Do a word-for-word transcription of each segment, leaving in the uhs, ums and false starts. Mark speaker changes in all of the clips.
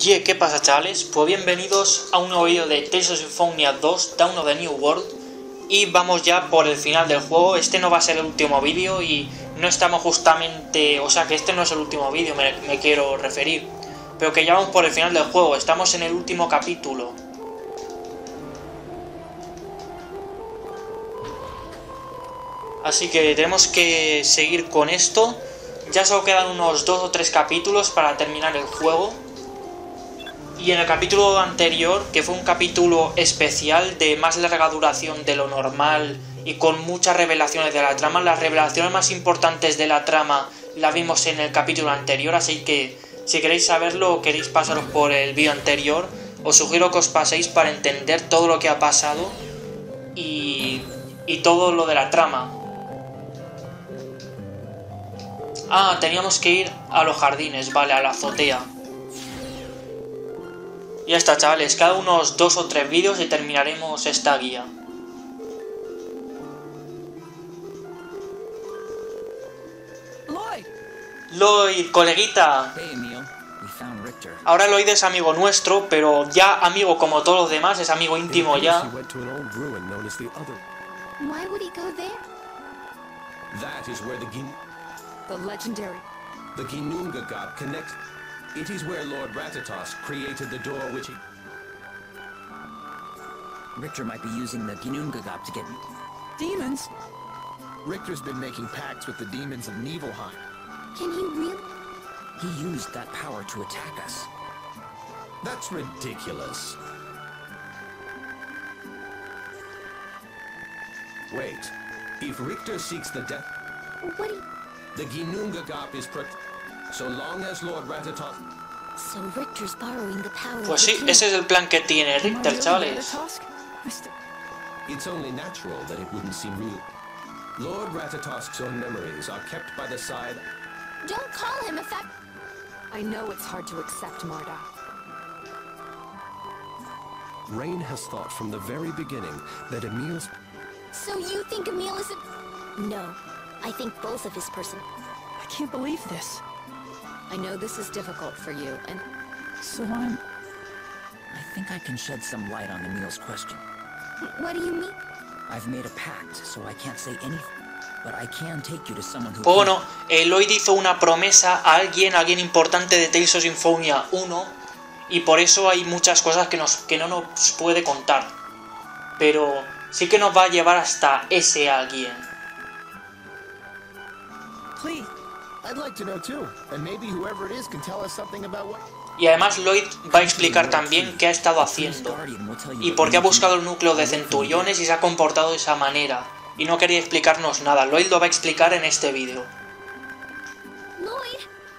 Speaker 1: Yeah, ¿qué pasa, chavales? Pues bienvenidos a un nuevo vídeo de Tales of Symphonia dos, Dawn of the New World. Y vamos ya por el final del juego. Este no va a ser el último vídeo y no estamos justamente... O sea, que este no es el último vídeo, me, me quiero referir. Pero que ya vamos por el final del juego, estamos en el último capítulo. Así que tenemos que seguir con esto. Ya solo quedan unos dos o tres capítulos para terminar el juego. Y en el capítulo anterior, que fue un capítulo especial de más larga duración de lo normal y con muchas revelaciones de la trama, las revelaciones más importantes de la trama las vimos en el capítulo anterior, así que si queréis saberlo o queréis pasaros por el vídeo anterior, os sugiero que os paséis para entender todo lo que ha pasado y, y todo lo de la trama. Ah, teníamos que ir a los jardines, vale, a la azotea. Ya está, chavales, cada unos dos o tres vídeos y terminaremos esta guía.
Speaker 2: Lloyd.
Speaker 1: Lloyd, coleguita.
Speaker 2: Hey, Emil. We found Richter.
Speaker 1: Ahora Lloyd es amigo nuestro, pero ya amigo como todos los demás, es amigo íntimo ya.
Speaker 3: He went to an old ruin known as the Other.
Speaker 4: Why would he go there?
Speaker 3: That is where the Gin
Speaker 4: The legendary.
Speaker 3: the Ginnunga god connects. It is where Lord Rathatos created the door which he...
Speaker 2: Richter might be using the Ginnungagap to get demons.
Speaker 5: Richter's been making pacts with the demons of Nibelheim.
Speaker 4: Can he really?
Speaker 2: He used that power to attack us.
Speaker 3: That's ridiculous. Wait. If Richter seeks the death,
Speaker 4: What do you...
Speaker 3: the Ginnunga god is pro... So long as Lord Rathatos...
Speaker 4: So Richter's borrowing the power
Speaker 1: Pues
Speaker 4: of the
Speaker 1: sí,
Speaker 4: king.
Speaker 1: ese es el plan que tiene Richter, chavales.
Speaker 3: It's only natural that it wouldn't seem real. Lord Ratatosk's own memories are kept by the side...
Speaker 4: Don't call him a fact. I know it's hard to accept, Marda.
Speaker 3: Rain has thought from the very beginning that Emil's...
Speaker 4: So you think Emil is a... No. I think both of his person...
Speaker 6: I can't believe this.
Speaker 4: I know this is difficult for you, and...
Speaker 6: So I'm...
Speaker 2: I think I can shed some light on Emil's question.
Speaker 4: What do you mean?
Speaker 2: I've made a pact, so I can't say anything. But I can take you to someone who...
Speaker 1: Pues bueno, eh, Lloyd hizo una promesa a alguien, a alguien importante de Tales of Symphonia uno, y por eso hay muchas cosas que, nos, que no nos puede contar. Pero sí que nos va a llevar hasta ese alguien.
Speaker 6: Please.
Speaker 5: I'd like to know too, and maybe whoever it is can tell us something about what...
Speaker 1: Y además Lloyd va a explicar también qué ha estado haciendo y por qué ha buscado el núcleo de centuriones y se ha comportado de esa manera. Y no quería explicarnos nada, Lloyd lo va a explicar en este vídeo.
Speaker 4: Lloyd!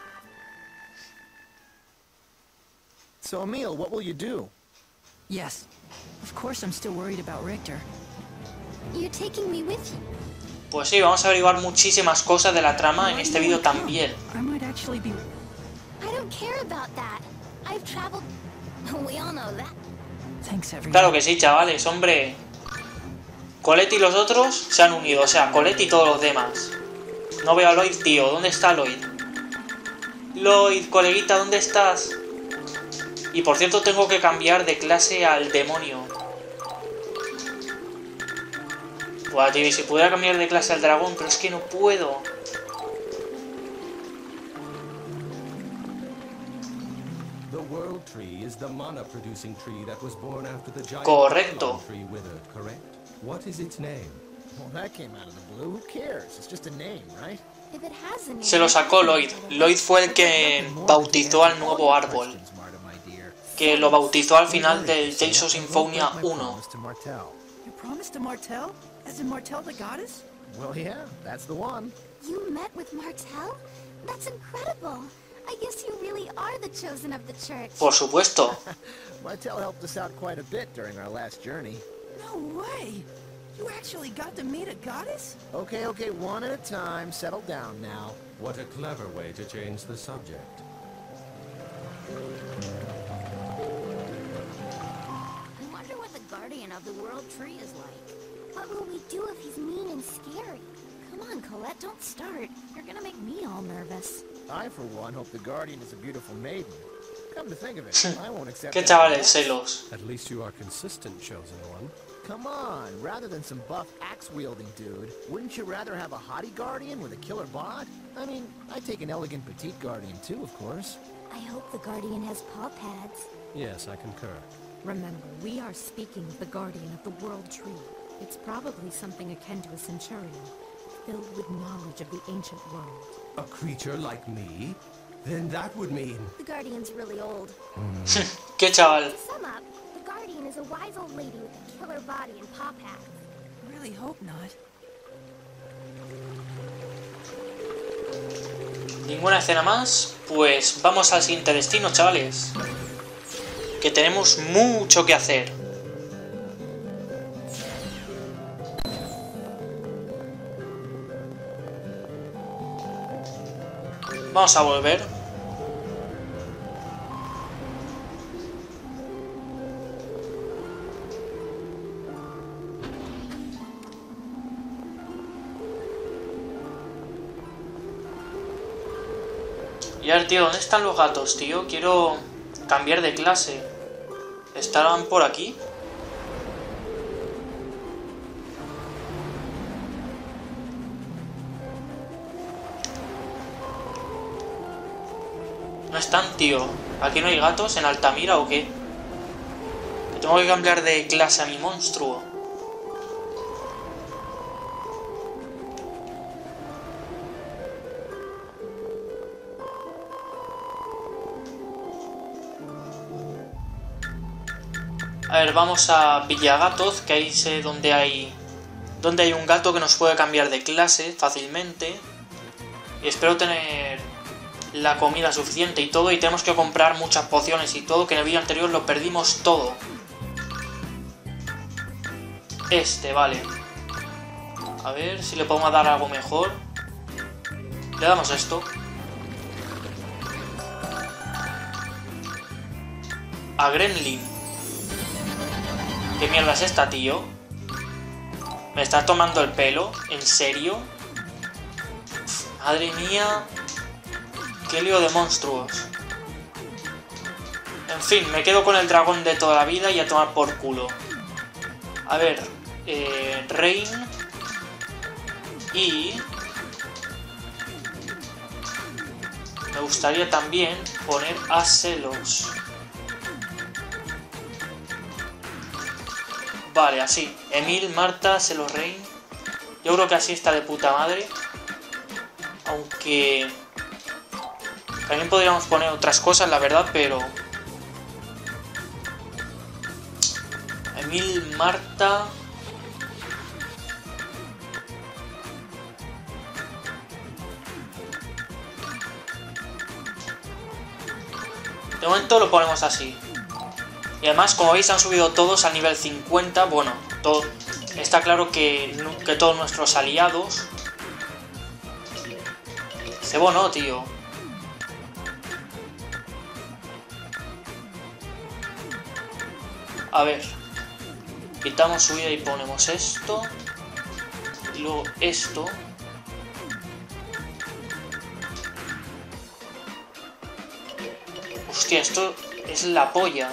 Speaker 5: So Emil, what will you do?
Speaker 6: Yes. Of course I'm still worried about Richter.
Speaker 4: You're taking me with you.
Speaker 1: Pues sí, vamos a averiguar muchísimas cosas de la trama en este vídeo también.
Speaker 6: I might actually be...
Speaker 4: I don't care about that. I've traveled... We all know that.
Speaker 6: Thanks, everyone.
Speaker 1: Claro que sí, chavales, hombre. Colette y los otros se han unido, o sea, Colette y todos los demás. No veo a Lloyd, tío, ¿dónde está Lloyd? Lloyd, coleguita, ¿dónde estás? Y por cierto, tengo que cambiar de clase al demonio. Buah, tío, y si pudiera cambiar de clase al dragón, pero es que no puedo.
Speaker 3: The World Tree is the mana-producing tree that was born after the giant
Speaker 1: Correcto.
Speaker 3: Pylon tree withered, correct? What is its name?
Speaker 5: Well, that came out of the blue. Who cares? It's just a name, right?
Speaker 4: If it has a name...
Speaker 1: Se lo sacó Lloyd. Lloyd fue el que bautizó al nuevo árbol,
Speaker 5: Questions, Marta, my dear.
Speaker 1: que lo bautizó al final del Tales of Symphonia uno.
Speaker 5: Promise to Martel.
Speaker 6: You promised to Martel? As in Martel the goddess?
Speaker 5: Well, yeah, that's the one.
Speaker 4: You met with Martel? That's incredible. I guess you really are the chosen of the church.
Speaker 1: Por supuesto.
Speaker 5: Martel helped us out quite a bit during our last journey.
Speaker 6: No way! You actually got to meet a goddess?
Speaker 5: Okay, okay, one at a time. Settle down now.
Speaker 3: What a clever way to change the subject.
Speaker 4: I wonder what the guardian of the world tree is like. What will we do if he's mean and scary? Come on, Colette, don't start. You're gonna make me all nervous.
Speaker 5: I, for one, hope the Guardian is a beautiful maiden. Come to think of it, I won't accept
Speaker 1: Qué
Speaker 5: that.
Speaker 1: chavales, celos.
Speaker 7: At least you are consistent, chosen one.
Speaker 5: Come on, rather than some buff axe-wielding dude, wouldn't you rather have a hottie guardian with a killer bod? I mean, I'd take an elegant petite guardian too, of course.
Speaker 4: I hope the Guardian has paw pads.
Speaker 7: Yes, I concur.
Speaker 8: Remember, we are speaking of the Guardian of the World Tree. It's probably something akin to a Centurion, filled with knowledge of the ancient world.
Speaker 3: A creature like me? Then that would mean...
Speaker 4: The Guardian's really old.
Speaker 1: Qué chaval.
Speaker 4: To sum up, the Guardian is a wise old lady with a killer body and paw pads.
Speaker 6: Really hope not.
Speaker 1: Ninguna escena más. Pues vamos al siguiente destino, chavales. Que tenemos mucho que hacer. Vamos a volver. Y a ver, tío, ¿dónde están los gatos, tío? Quiero cambiar de clase. ¿Estarán por aquí? No están, tío. ¿Aquí no hay gatos en Altamira o qué? Tengo que cambiar de clase a mi monstruo. A ver, vamos a Villagatoz, que ahí sé dónde hay... Donde hay un gato que nos puede cambiar de clase fácilmente. Y espero tener la comida suficiente y todo. Y tenemos que comprar muchas pociones y todo, que en el vídeo anterior lo perdimos todo. Este, vale. A ver si le podemos dar algo mejor. Le damos esto. A Gremlin. ¿Qué mierda es esta, tío? ¿Me está tomando el pelo? ¿En serio? Uf, madre mía. Qué lío de monstruos. En fin, me quedo con el dragón de toda la vida y a tomar por culo. A ver. Eh, Rain. Y... me gustaría también poner a Celos. Vale, así. Emil, Marta, Celos, Rain. Yo creo que así está de puta madre. Aunque... también podríamos poner otras cosas, la verdad, pero... Emil, Marta... De momento lo ponemos así. Y además, como veis, han subido todos al nivel cincuenta. Bueno, todo, está claro que, que todos nuestros aliados... Cebo no, tío. A ver. Quitamos subida y ponemos esto. Y luego esto. Hostia, esto es la polla.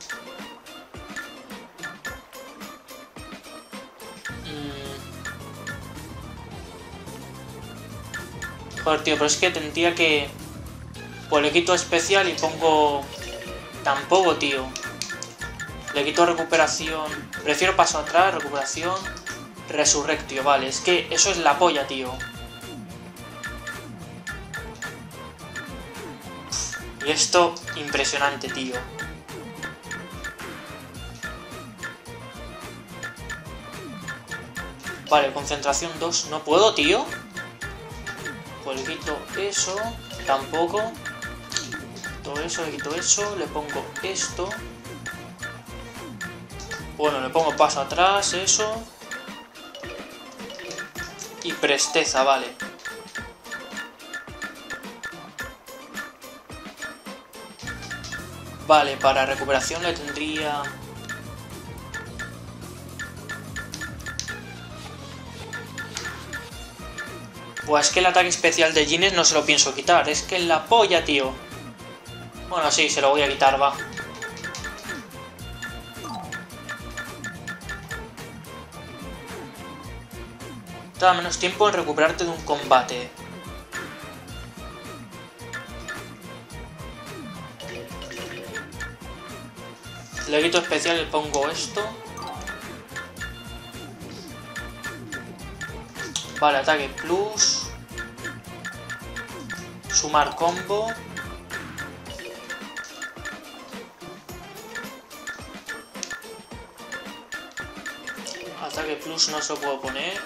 Speaker 1: Joder, tío, pero es que tendría que... Pues le quito especial y pongo... Tampoco, tío. Le quito recuperación... Prefiero paso atrás, recuperación... Resurrectio, vale. Es que eso es la polla, tío. Y esto, impresionante, tío. Vale, concentración dos. No puedo, tío. Pues le quito eso, tampoco. Todo eso, le quito eso, le pongo esto. Bueno, le pongo paso atrás, eso. Y presteza, vale. Vale, para recuperación le tendría... Pues es que el ataque especial de Gines no se lo pienso quitar. Es que la polla, tío. Bueno, sí, se lo voy a quitar, va. Te da menos tiempo en recuperarte de un combate. Le quito especial y le pongo esto. Vale, ataque plus. Sumar combo. Ataque plus no se lo puedo poner.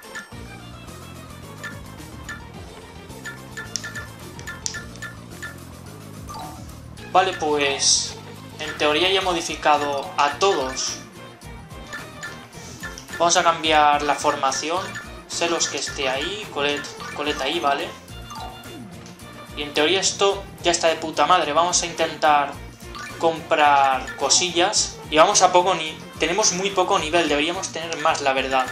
Speaker 1: Vale, pues en teoría ya he modificado a todos. Vamos a cambiar la formación. Celos que esté ahí, Colette, Colette ahí, vale. Y en teoría esto ya está de puta madre. Vamos a intentar comprar cosillas. Y vamos a poco ni... Tenemos muy poco nivel, deberíamos tener más, la verdad.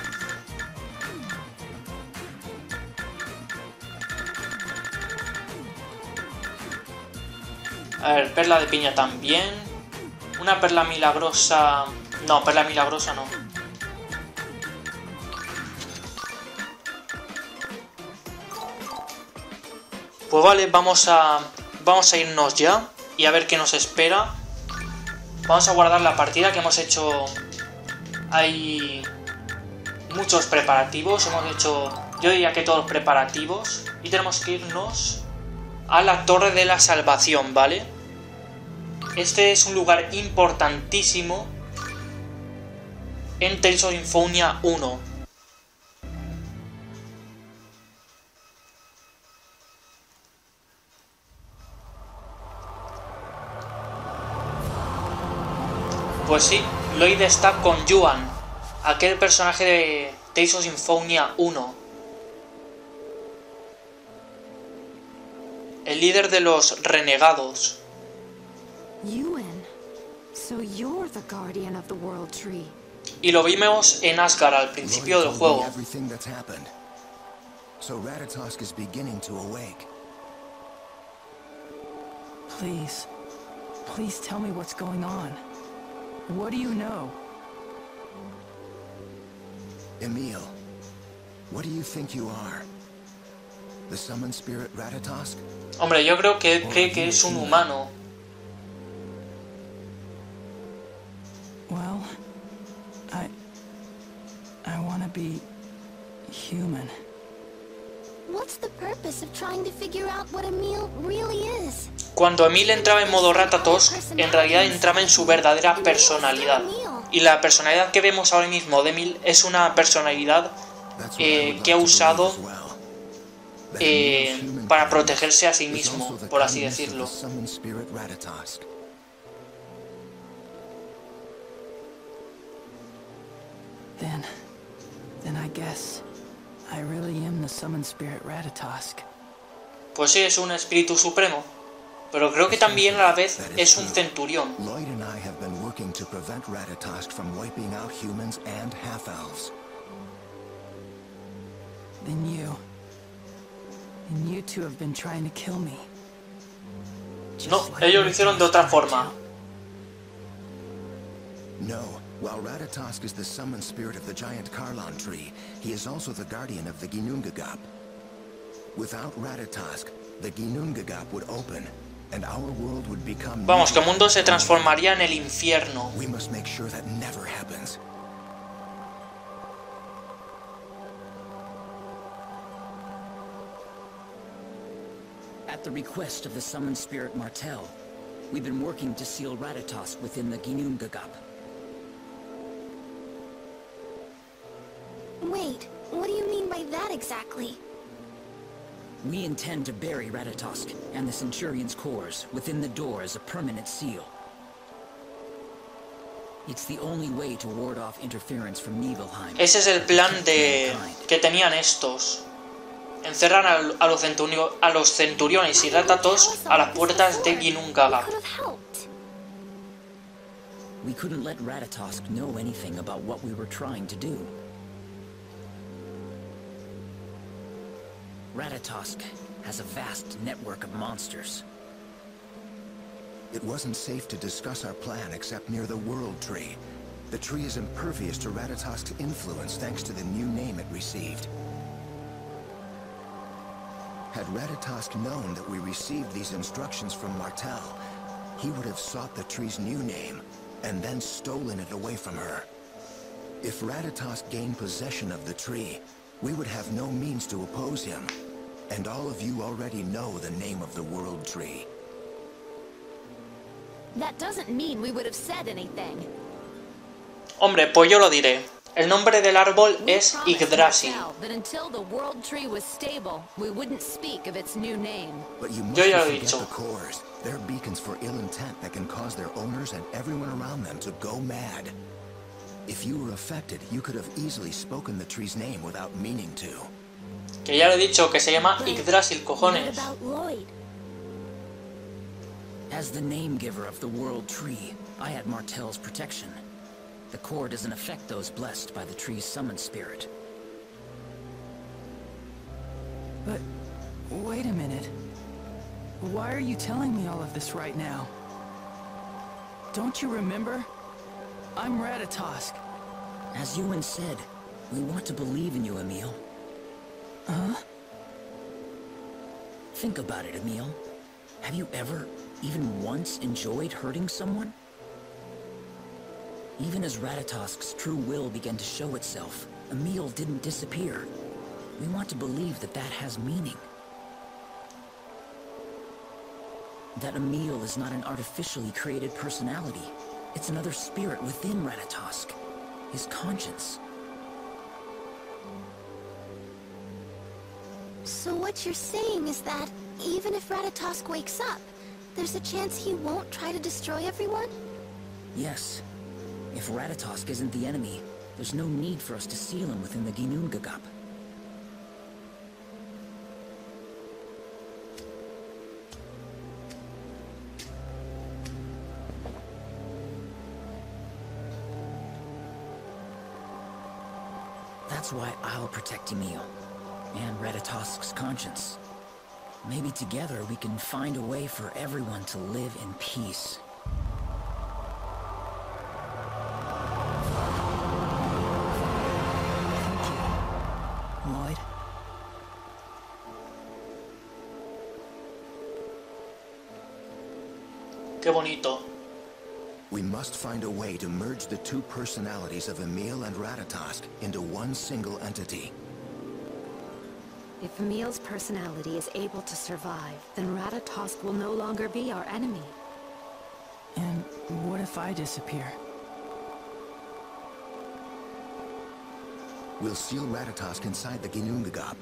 Speaker 1: A ver, perla de piña también. Una perla milagrosa... No, perla milagrosa no. Pues vale, vamos a... Vamos a irnos ya. Y a ver qué nos espera. Vamos a guardar la partida que hemos hecho. Hay muchos preparativos. Hemos hecho, yo diría que todos los preparativos. Y tenemos que irnos a la Torre de la Salvación, ¿vale? Este es un lugar importantísimo en Tales of Symphonia uno. Pues sí, Lloyd está con Yuan, aquel personaje de Tales of Symphonia uno. El líder de los renegados.
Speaker 8: Yuan. So you're the guardian of the World Tree.
Speaker 1: Y lo vimos en Asgard al principio del juego.
Speaker 5: So Ratatosk is beginning to awake.
Speaker 6: Please. Please tell me what's going on. What do you know?
Speaker 5: Emil, what do you think you are? The summoned spirit Ratatosk?
Speaker 1: Hombre, yo creo que él cree que es un humano.
Speaker 6: Well, I... I want to be human.
Speaker 4: What's the purpose of trying to figure out what Emil really is?
Speaker 1: Cuando Emil entraba en modo Ratatosk, en realidad entraba en su verdadera personalidad. Y la personalidad que vemos ahora mismo de Emil es una personalidad eh, que ha usado eh, para protegerse a sí mismo, por así decirlo.
Speaker 6: Then... Then I guess... I really am the summoned spirit Ratatosk.
Speaker 1: Pues sí, es un espíritu supremo. Pero creo que también a la vez es un centurión.
Speaker 5: Lloyd and I have been working to prevent Ratatosk from wiping out humans and half-elves.
Speaker 6: Then you... Then you two have been trying to kill me.
Speaker 1: No, ellos lo hicieron de otra forma.
Speaker 5: No. While Ratatosk is the summoned spirit of the giant Karlon tree, he is also the guardian of the Ginnungagap. Without Ratatosk, the Ginnungagap would open, and our world would become...
Speaker 1: Vamos, que el mundo se transformaría en el infierno.
Speaker 5: We must make sure that never happens.
Speaker 2: At the request of the summoned spirit Martel, we've been working to seal Ratatosk within the Ginnungagap.
Speaker 4: Wait, what do you mean by that exactly?
Speaker 2: We intend to bury Ratatosk and the Centurion's cores within the door as a permanent seal. It's the only way to ward off interference from Nibelheim.
Speaker 1: Ese es el plan de que tenían estos. Encerrar a, a, los, centurio, a los centuriones y Ratatosk a las puertas de Ginnungagap.
Speaker 2: We couldn't let Ratatosk know anything about what we were trying to do. Ratatosk has a vast network of monsters.
Speaker 5: It wasn't safe to discuss our plan except near the World Tree. The tree is impervious to Ratatosk's influence thanks to the new name it received. Had Ratatosk known that we received these instructions from Martel, he would have sought the tree's new name, and then stolen it away from her. If Ratatosk gained possession of the tree, we would have no means to oppose him. And all of you already know the name of the World Tree.
Speaker 4: That doesn't mean we would have said anything.
Speaker 1: Hombre, pues yo lo diré. El nombre del árbol
Speaker 4: We
Speaker 1: es
Speaker 4: promised
Speaker 1: Yggdrasil.
Speaker 4: Martel that until the World Tree was stable, we wouldn't speak of its new name.
Speaker 5: But you must
Speaker 1: Yo ya lo he
Speaker 5: forget
Speaker 1: dicho.
Speaker 5: the cores. They're beacons for ill intent that can cause their owners and everyone around them to go mad. If you were affected, you could have easily spoken the tree's name without meaning to.
Speaker 1: Que ya lo he dicho, que se llama Yggdrasil,
Speaker 4: What
Speaker 1: cojones.
Speaker 4: about Lloyd?
Speaker 2: As the name giver of the World Tree, I had Martel's protection. The core doesn't affect those blessed by the tree's summon spirit.
Speaker 6: But wait a minute. Why are you telling me all of this right now? Don't you remember? I'm Ratatosk.
Speaker 2: As Ewan said, we want to believe in you, Emil.
Speaker 6: Huh?
Speaker 2: Think about it, Emil. Have you ever, even once, enjoyed hurting someone? Even as Ratatosk's true will began to show itself, Emil didn't disappear. We want to believe that that has meaning. That Emil is not an artificially created personality. It's another spirit within Ratatosk. His conscience.
Speaker 4: So what you're saying is that, even if Ratatosk wakes up, there's a chance he won't try to destroy everyone?
Speaker 2: Yes. If Ratatosk isn't the enemy, there's no need for us to seal him within the Ginnungagap. That's why I'll protect Emil, and Ratatosk's conscience. Maybe together we can find a way for everyone to live in peace.
Speaker 6: Lloyd?
Speaker 1: Qué bonito.
Speaker 5: We must find a way to merge the two personalities of Emil and Ratatosk into one single entity.
Speaker 8: If Emil's personality is able to survive, then Ratatosk will no longer be our enemy.
Speaker 6: And what if I disappear?
Speaker 5: We'll seal Ratatosk inside the Ginnungagap.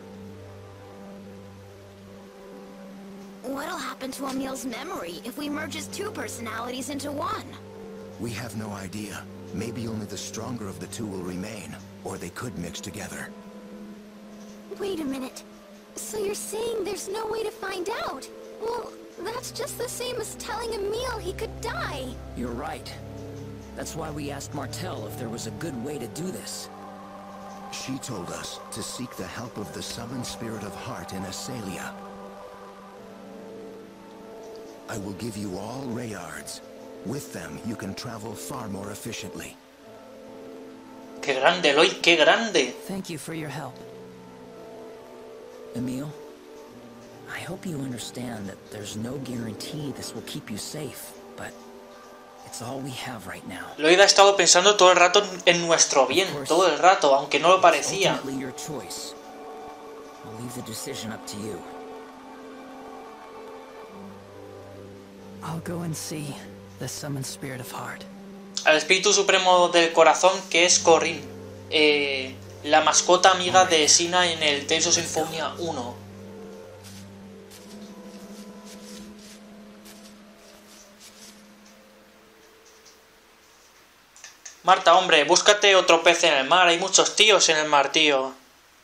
Speaker 4: What'll happen to Emil's memory if we merge his two personalities into one?
Speaker 5: We have no idea. Maybe only the stronger of the two will remain, or they could mix together.
Speaker 4: Wait a minute. So you're saying there's no way to find out? Well, that's just the same as telling Emil he could die.
Speaker 2: You're right. That's why we asked Martel if there was a good way to do this.
Speaker 5: She told us to seek the help of the summoned spirit of heart in Asalia. I will give you all Rayards. With them, you can travel far more efficiently.
Speaker 1: Qué grande, Lloyd, qué grande.
Speaker 6: Thank you for your help.
Speaker 2: Emil, I hope you understand that there's no guarantee this will keep you safe, but it's all we have right now.
Speaker 1: Lloyd ha estado pensando todo el rato en nuestro bien, todo el rato, aunque no lo parecía.
Speaker 2: Ultimately your choice. I'll leave the decision up to you.
Speaker 6: I'll go and see the summoned spirit of heart.
Speaker 1: Al espíritu supremo del corazón, que es Corrin, eh, la mascota amiga de Sina en el Tales of Symphonia uno. Marta, hombre, búscate otro pez en el mar. Hay muchos tíos en el mar, tío.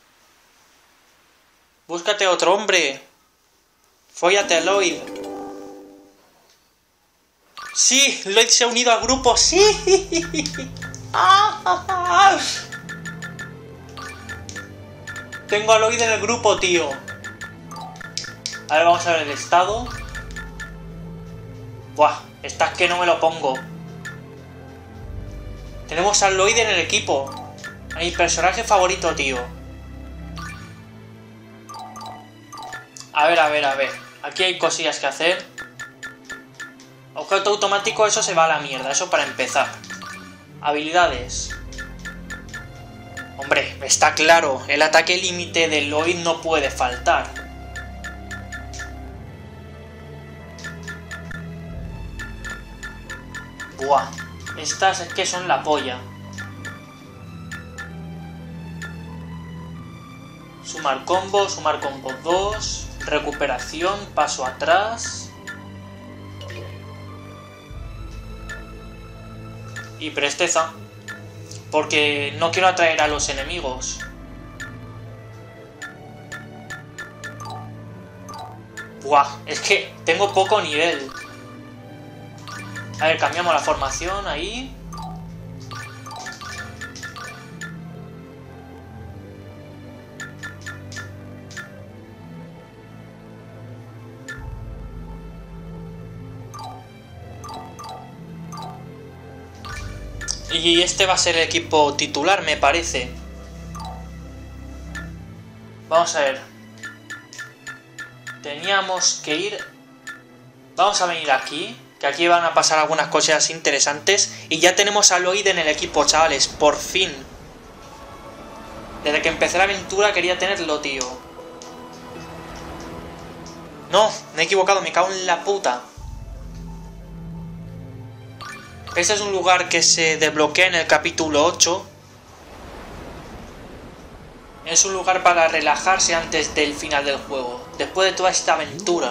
Speaker 1: Búscate otro hombre. Fóllate a Lloyd. Sí, Lloyd se ha unido al grupo. Sí. Tengo a Lloyd en el grupo, tío. A ver, vamos a ver el estado. Buah. Estás que no me lo pongo. Tenemos a Lloyd en el equipo. A mi personaje favorito, tío. A ver, a ver, a ver. Aquí hay cosillas que hacer. Objeto automático, eso se va a la mierda. Eso para empezar. Habilidades. Hombre, está claro. El ataque límite de Lloyd no puede faltar. Buah. Estas es que son la polla. Sumar combo, sumar combo dos. Recuperación, paso atrás. Y presteza. Porque no quiero atraer a los enemigos. Buah, es que tengo poco nivel. A ver, cambiamos la formación ahí. Y este va a ser el equipo titular, me parece. Vamos a ver. Teníamos que ir... Vamos a venir aquí, que aquí van a pasar algunas cosas interesantes. Y ya tenemos a Lloyd en el equipo, chavales, por fin. Desde que empecé la aventura quería tenerlo, tío. No, me he equivocado, me cago en la puta. Este es un lugar que se desbloquea en el capítulo ocho. Es un lugar para relajarse antes del final del juego, después de toda esta aventura.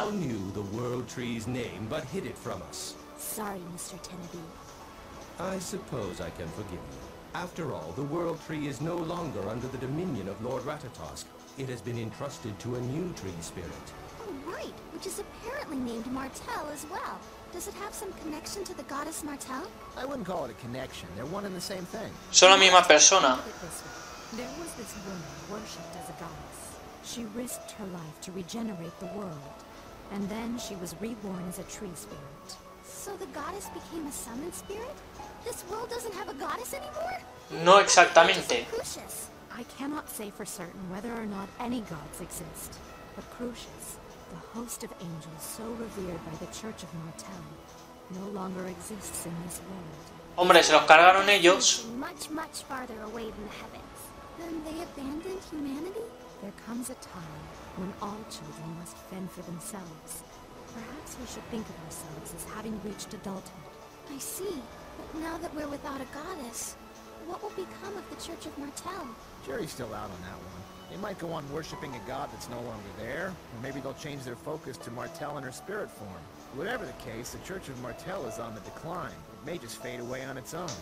Speaker 8: Sorry, mister Kennedy.
Speaker 3: I suppose I can forgive you. After all, the World Tree is no longer under the dominion of Lord Ratatosk. It has been entrusted to a new tree spirit.
Speaker 4: Oh, right, which is apparently named Martel as well. Does it have some connection to the goddess Martel?
Speaker 9: I wouldn't call it a connection. They're one and the same thing.
Speaker 1: Son la misma persona.
Speaker 8: Put it this way. There was this woman worshipped as a goddess. She risked her life to regenerate the world. And then she was reborn as a tree spirit.
Speaker 4: So the goddess became a summoned spirit? This world doesn't have a goddess anymore?
Speaker 1: No exactamente.
Speaker 4: Crucius.
Speaker 8: I cannot say for certain whether or not any gods exist, but Crucius, the host of angels so revered by the Church of Martel, no longer exists in this world.
Speaker 1: Hombre, se los cargaron ellos.
Speaker 4: Much, much farther away than the heavens. Then they abandoned humanity?
Speaker 8: There comes a time when all children must fend for themselves. Perhaps we should think of ourselves as having reached adulthood.
Speaker 4: I see. But now that we're without a goddess, what will become of the Church of Martel?
Speaker 9: Jury's still out on that one. They might go on worshipping a god that's no longer there, or maybe they'll change their focus to Martel in her spirit form. Whatever the case, the Church of Martel is on the decline. It may just fade away on its own.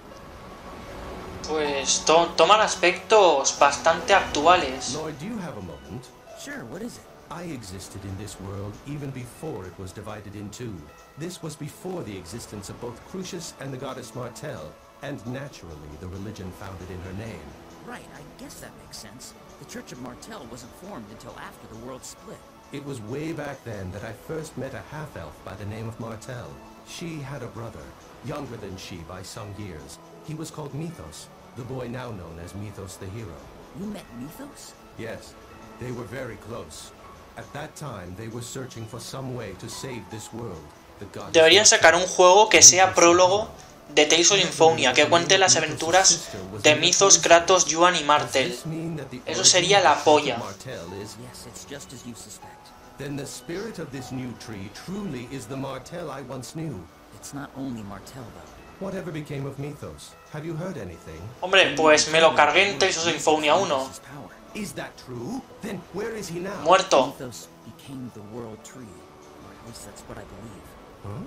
Speaker 1: Pues to toman aspectos bastante actuales.
Speaker 3: Lloyd, do you have a moment?
Speaker 2: Sure, what is it?
Speaker 3: I existed in this world even before it was divided in two. This was before the existence of both Crucius and the goddess Martel, and naturally the religion founded in her name.
Speaker 2: Right, I guess that makes sense. The Church of Martel wasn't formed until after the world split.
Speaker 3: It was way back then that I first met a half-elf by the name of Martel. She had a brother, younger than she by some years. He was called Mythos, the boy now known as Mythos the Hero.
Speaker 2: You met Mythos?
Speaker 3: Yes, they were very close. At that time, they were searching for some way to save this world. The goddess
Speaker 1: Deberían sacar un
Speaker 3: Martel.
Speaker 1: juego que sea prólogo de Tales of Symphonia, que cuente las aventuras de Mythos, Kratos, Yuan y Martel. Eso sería la polla.
Speaker 2: Yes, it's just as you suspect.
Speaker 3: Then the spirit of this new tree truly is the Martel I once knew.
Speaker 2: It's not only Martel, though.
Speaker 3: Whatever became of Mythos? Have you heard anything?
Speaker 1: Hombre, pues me lo cargué en Tales of Symphonia uno.
Speaker 2: His power.
Speaker 3: Is that true? Then where is he now?
Speaker 1: Muerto.
Speaker 2: Mythos became the World Tree. Or at least that's what I believe.
Speaker 3: Huh?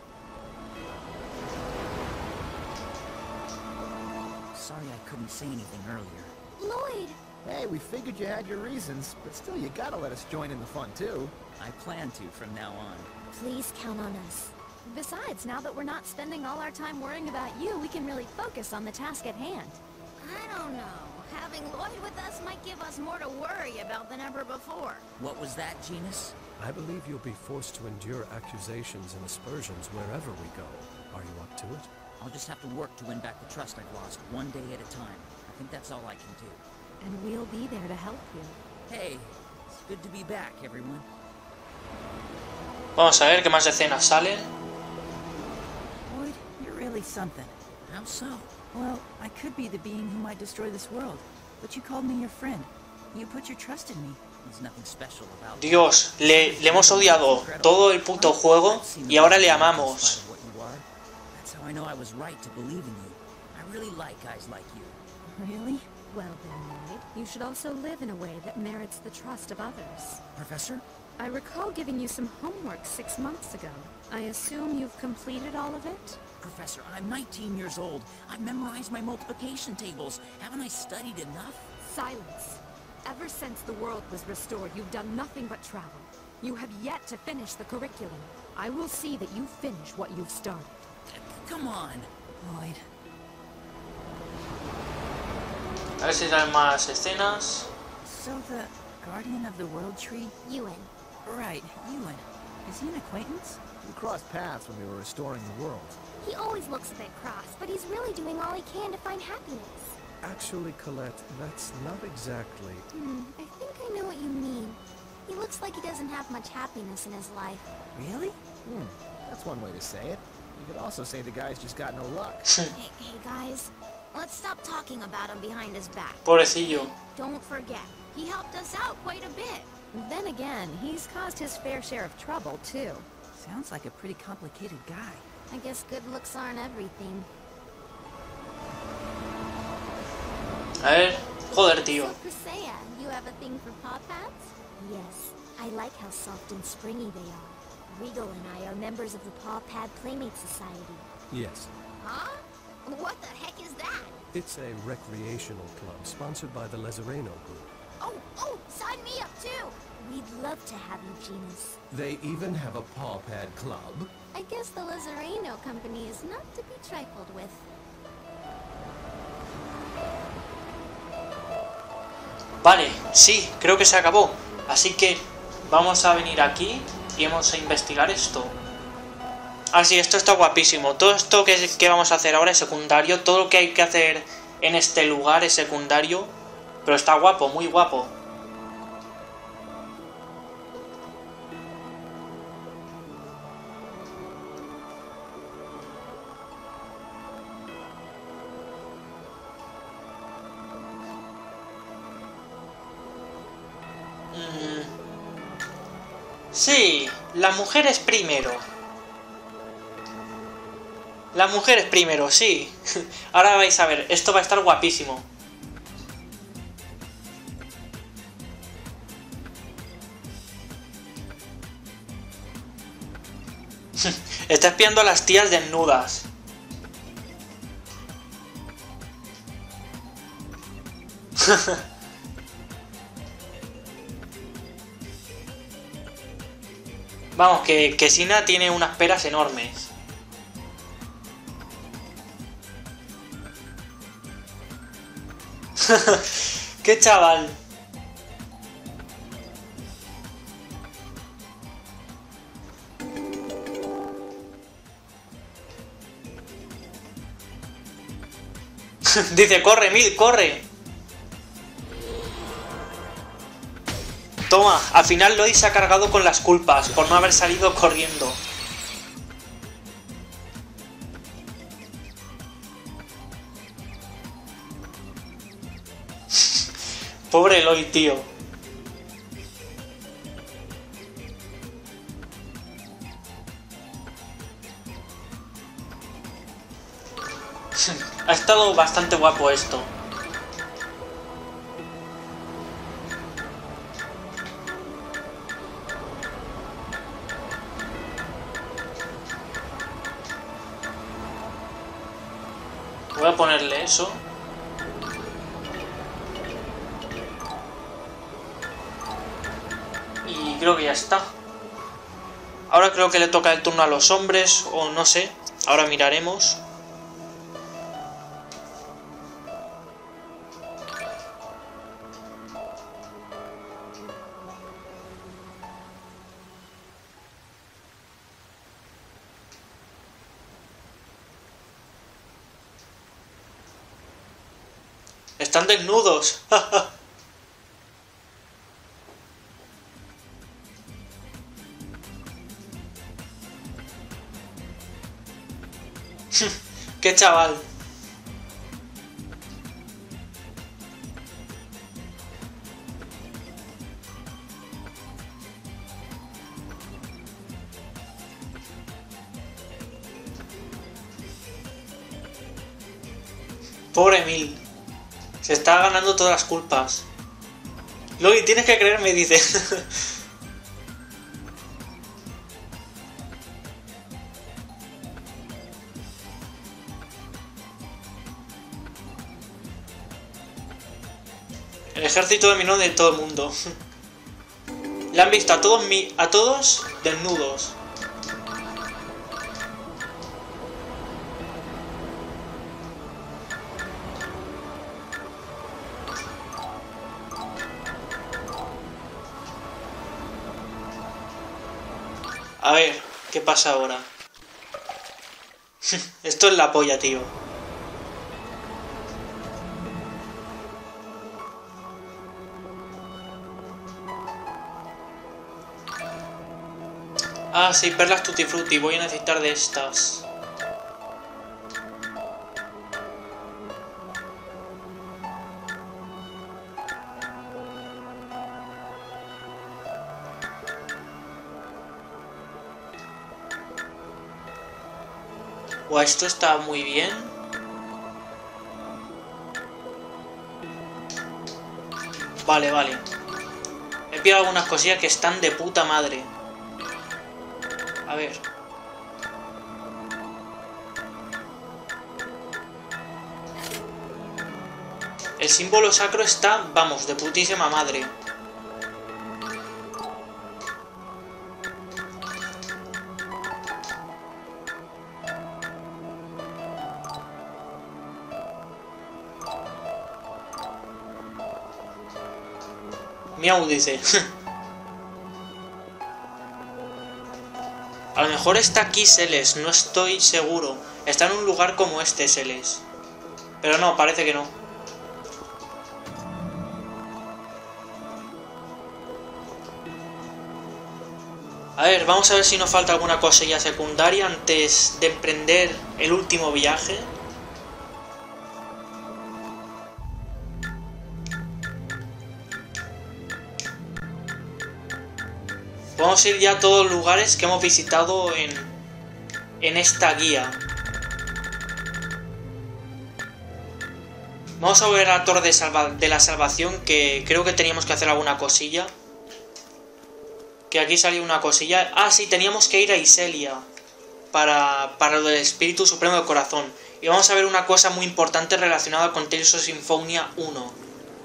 Speaker 2: Sorry I couldn't say anything earlier.
Speaker 4: Lloyd!
Speaker 9: Hey, we figured you had your reasons, but still you gotta let us join in the fun too.
Speaker 2: I plan to from now on.
Speaker 4: Please count on us.
Speaker 8: Besides, now that we're not spending all our time worrying about you, we can really focus on the task at hand.
Speaker 4: I don't know. Having Lloyd with us might give us more to worry about than ever before.
Speaker 2: What was that, Genus?
Speaker 7: I believe you'll be forced to endure accusations and aspersions wherever we go. Are you up to it?
Speaker 2: I'll just have to work to win back the trust I've lost, one day at a time. I think that's all I can do.
Speaker 8: And we'll be there to help you.
Speaker 2: Hey, it's good to be back, everyone.
Speaker 1: Vamos a ver qué más escenas salen.
Speaker 6: Boyd, you're really something.
Speaker 2: How so?
Speaker 6: Well, I could be the being who might destroy this world, but you called me your friend. You put your trust in me.
Speaker 2: There's nothing special about
Speaker 1: Dios, le, le hemos odiado todo el puto juego y ahora le amamos.
Speaker 2: That's how I know I was right to believe in you. I really like guys like you.
Speaker 6: Really?
Speaker 8: Well then, Lloyd, you should also live in a way that merits the trust of others.
Speaker 2: Professor?
Speaker 8: I recall giving you some homework six months ago. I assume you've completed all of it?
Speaker 2: Professor, I'm nineteen years old. I've memorized my multiplication tables. Haven't I studied enough?
Speaker 8: Silence. Ever since the world was restored, you've done nothing but travel. You have yet to finish the curriculum. I will see that you finish what you've started.
Speaker 2: Come on.
Speaker 6: Lloyd.
Speaker 1: A ver si salen más escenas.
Speaker 6: So the guardian of the world tree?
Speaker 4: Ewan.
Speaker 6: Right, Ewan. Is he an acquaintance?
Speaker 9: We crossed paths when we were restoring the world.
Speaker 4: He always looks a bit cross, but he's really doing all he can to find happiness.
Speaker 7: Actually, Colette, that's not exactly...
Speaker 4: Hmm, I think I know what you mean. He looks like he doesn't have much happiness in his life.
Speaker 6: Really?
Speaker 9: Hmm, that's one way to say it. You could also say the guy's just got no luck.
Speaker 4: Hey, hey guys, let's stop talking about him behind his back.
Speaker 1: Pobrecillo.
Speaker 4: Don't forget, he helped us out quite a bit.
Speaker 8: Then again, he's caused his fair share of trouble, too.
Speaker 6: Sounds like a pretty complicated guy.
Speaker 4: I guess good looks aren't everything.
Speaker 1: A ver, joder, tío.
Speaker 4: So, Priscilla, you have a thing for paw pads? Yes, I like how soft and springy they are. Regal and I are members of the Paw Pad Playmate Society.
Speaker 7: Yes.
Speaker 4: Huh? What the heck is that?
Speaker 7: It's a recreational club sponsored by the Lazareno Group.
Speaker 4: Oh, oh, sign me up too! We'd love to have you, Genus.
Speaker 3: They even have a paw pad club.
Speaker 4: I guess the Lazareno Company is not to be trifled with.
Speaker 1: Vale, sí, creo que se acabó. Así que vamos a venir aquí y vamos a investigar esto. Así, esto está guapísimo. Todo esto que, que vamos a hacer ahora es secundario. Todo lo que hay que hacer en este lugar es secundario. Pero está guapo, muy guapo. Sí, las mujeres primero. Las mujeres primero, sí. Ahora vais a ver, esto va a estar guapísimo. Está espiando a las tías desnudas. Vamos, que, que Sina tiene unas peras enormes. ¡Qué chaval! Dice, corre, Mil, corre. Toma, al final Lloyd se ha cargado con las culpas por no haber salido corriendo. Pobre Lloyd, tío. Ha estado bastante guapo esto. Voy a ponerle eso. Y creo que ya está. Ahora creo que le toca el turno a los hombres, o no sé. Ahora miraremos. Están desnudos. Qué chaval. Pobre Emil. Se está ganando todas las culpas. Loli, tienes que creerme, dice. El ejército dominó de todo el mundo. Le han visto a todos, mi a todos desnudos. A ver, ¿qué pasa ahora? Esto es la polla, tío. Ah, sí, perlas tutti frutti. Voy a necesitar de estas. Buah, esto está muy bien. Vale, vale. He pillado algunas cosillas que están de puta madre. A ver. El símbolo sacro está, vamos, de putísima madre. Miau, dice. A lo mejor está aquí Celes, no estoy seguro. Está en un lugar como este Celes. Pero no, parece que no. A ver, vamos a ver si nos falta alguna cosilla secundaria antes de emprender el último viaje. Vamos a ir ya a todos los lugares que hemos visitado en, en esta guía. Vamos a ver a la Torre de, Salva, de la Salvación, que creo que teníamos que hacer alguna cosilla. Que aquí salió una cosilla. Ah, sí, teníamos que ir a Iselia para, para lo del Espíritu Supremo del Corazón. Y vamos a ver una cosa muy importante relacionada con Tales of Symphonia uno.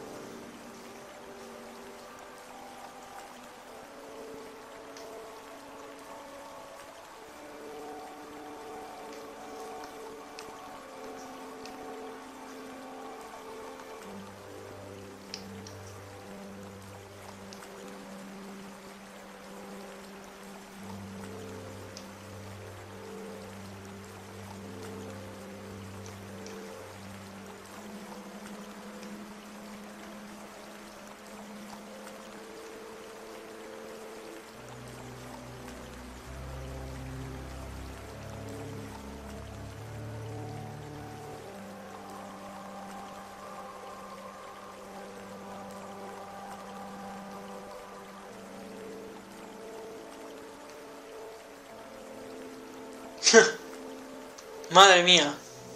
Speaker 1: Madre mía.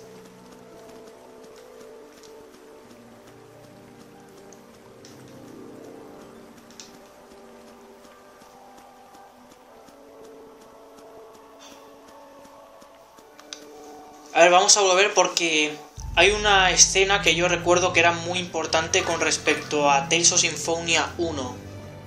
Speaker 1: A ver, vamos a volver porque hay una escena que yo recuerdo que era muy importante con respecto a Tales of Symphonia uno.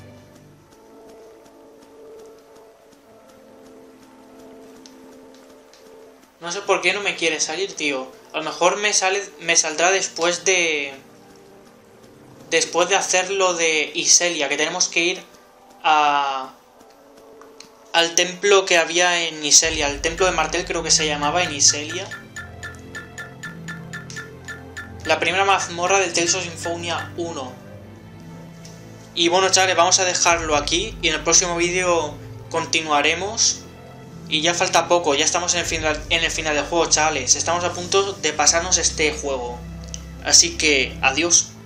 Speaker 1: No sé por qué no me quiere salir, tío. A lo mejor me sale, me saldrá después de... Después de hacer lo de Iselia, que tenemos que ir a... al templo que había en Iselia. El templo de Martel creo que se llamaba en Iselia. la primera mazmorra del Tales of Symphonia uno. Y bueno, chavales, vamos a dejarlo aquí y en el próximo vídeo continuaremos. Y ya falta poco, ya estamos en el final, en el final del juego, chavales. Estamos a punto de pasarnos este juego. Así que, adiós.